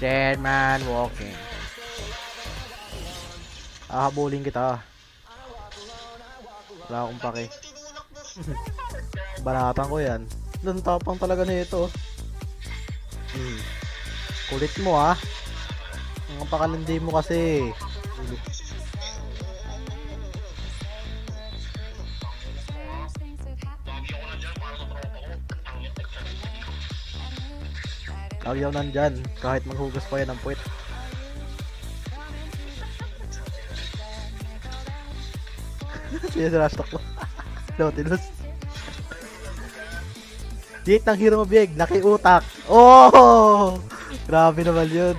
Dead man walking. Habulin kita. Wala akong pake. Banatan ko yan. Doon tapang talaga nito. Kulit mo ah. Ang pakalindi mo kasi. Lagi ako nandyan, kahit maghugas pa yan ng puwet. Sinastok ko. Nautilus. Diet ng hero mabig, laki utak. Oh! Grabe naman yun.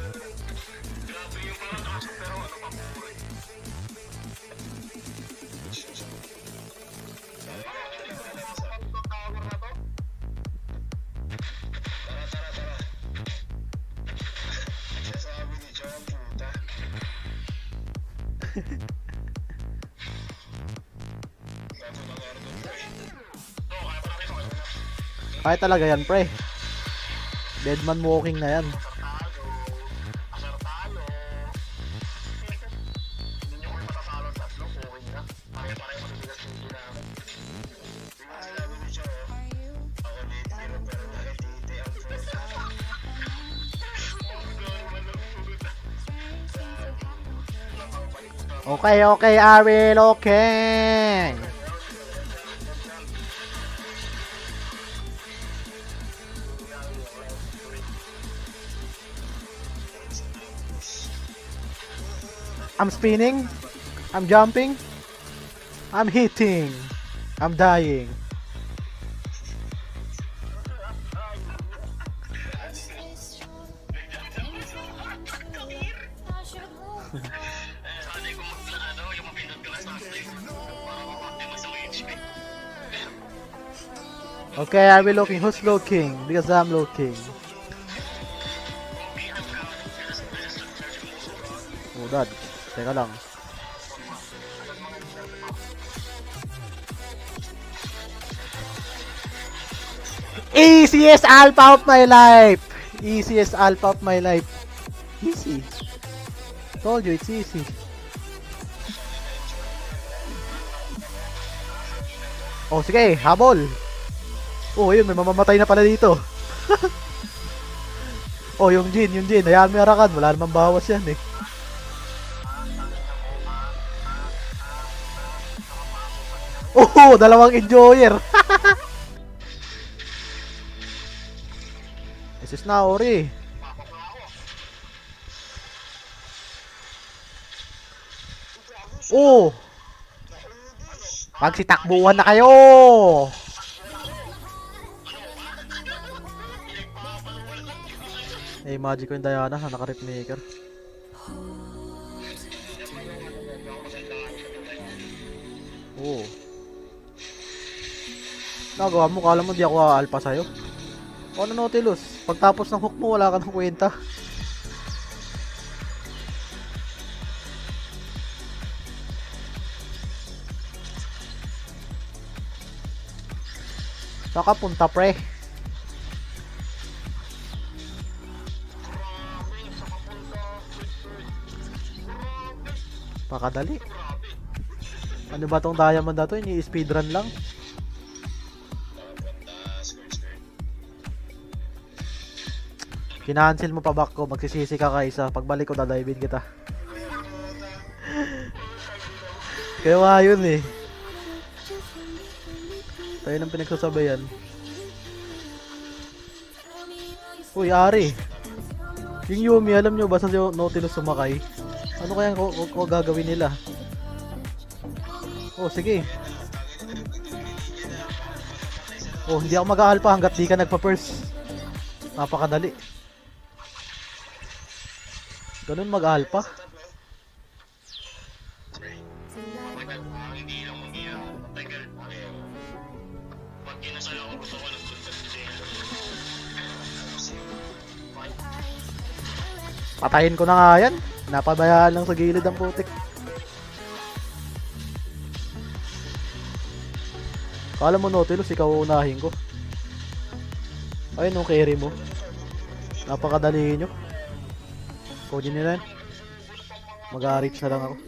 Kaya talaga yan, pre. Deadman walking na yan. Okay, okay, Ariel, okay. I'm spinning, I'm jumping, I'm hitting, I'm dying. Okay, I will looking. Who's looking? Because I'm looking. Oh, dad. Teka lang. Easiest alpha of my life. Easiest alpha of my life. Easy. Told you it's easy. Oh, sige. Habol. Oh, yun. May mamamatay na pala dito. Oh, yung Jin. Hayaan mo arakan. Wala namang bawas yan eh. Oh, dalawang enjoyer. This is na ori. Oh. Pagsitakbuhan na kayo. Eh, magic ko yung Diana, naka-rip maker. Oh. Nagawa mo, kala mo di ako alpha sa'yo? O ano, Nautilus? Pagtapos ng hook mo, wala ka ng kwenta. Saka punta, pre. Pakadali. Ano ba tong diamond na to? Ini-speedrun lang. Kinancel mo pa back ko. Magsisisi ka kaisa. Pagbalik ko, dadivein kita. Kaya nga yun eh. Tayo nang pinagsasabayan. Uy, Ari. Yung Yumi, alam nyo ba sa Nautilus sumakay? Ano kaya ko gagawin nila? Oh, sige. Oh, hindi ako mag-alpha hanggat di ka nagpa-first. Napakadali. Ganun mag-alpha. Patayin ko na nga yan. Napabayaan lang sa gilid ang putik. Kala mo, Nautilus, ikaw unahin ko. Ayun, no, carry mo. Napakadali nyo. Code nyo rin. Mag-reach na lang ako.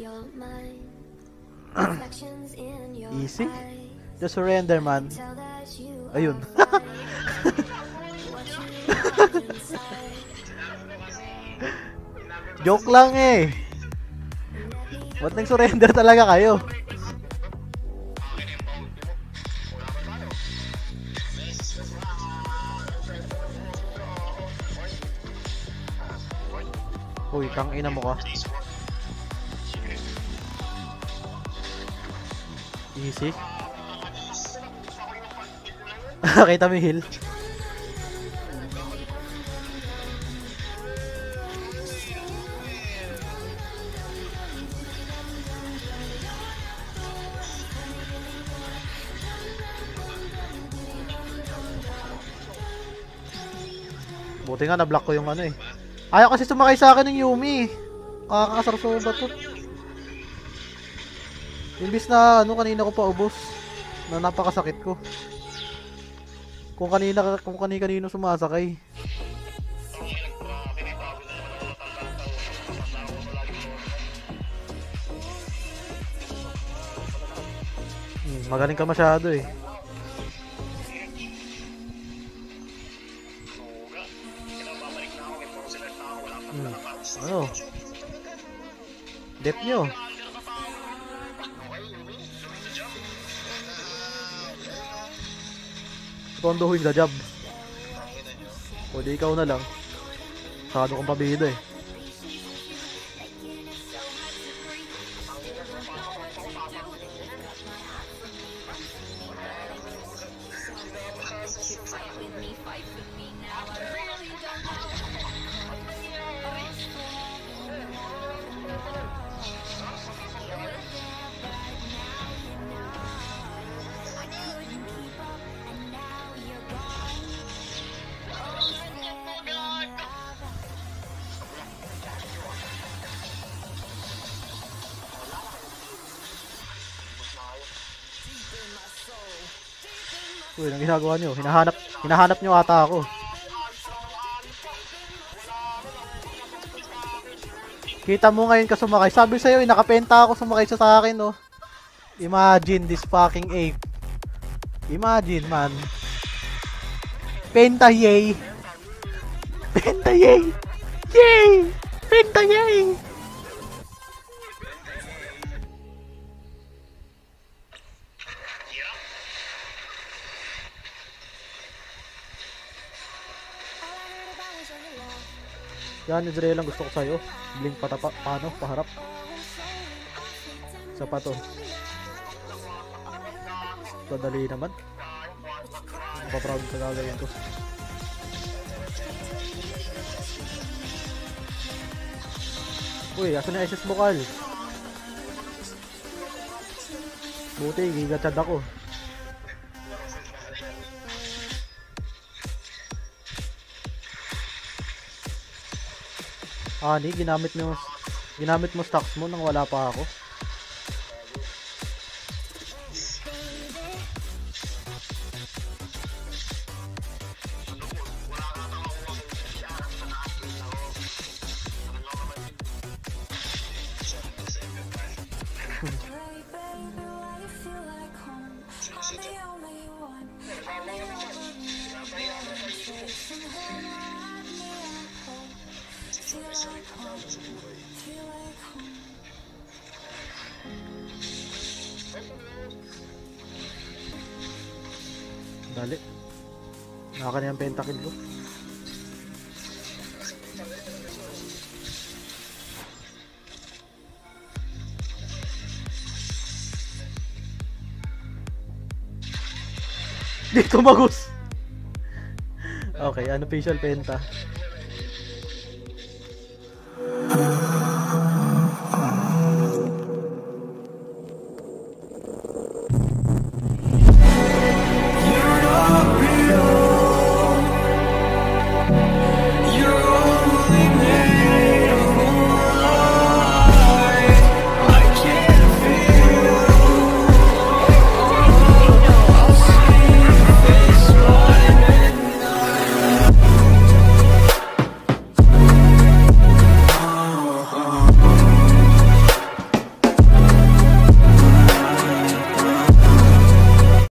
Easy. Just surrender, man. Ayun. Joke lang eh. Ba't nag-surrender talaga kayo? Uy, kang ina mo ka. Easy. Kita mo yung heal. Buti nga na-block ko yung ano eh. Ayaw kasi sumakay sa akin ng Yumi. Kakakasarso ba to? Imbis na ano kanina ko pa ubos. Na napakasakit ko. Kung kanino sumasakay. Magaling ka masyado eh. Ano? Dep nyo. Tondohin sa job. O di ikaw na lang. Sado kong pabida eh. Uy, anong ginagawa nyo? Hinahanap nyo ata ako. Kita mo ngayon ka sumakay. Sabi sa'yo, nakapenta ako sumakay sa akin, oh. Imagine this fucking ape. Imagine, man. Penta, yay! Penta, yay! Yay! Penta, yay! Yan, Israel lang gusto ko sa'yo. Blink patapa, paano? Paharap. Sa pato. Padali naman. Napaproud sa gagawin ko. Uy, asan na SS Bukal? Buti, gigachad ako. Ani, ginamit mo stocks mo nang wala pa ako. Dali. Naka na yung pentakill ko. Dito magus. Okay, unofficial penta.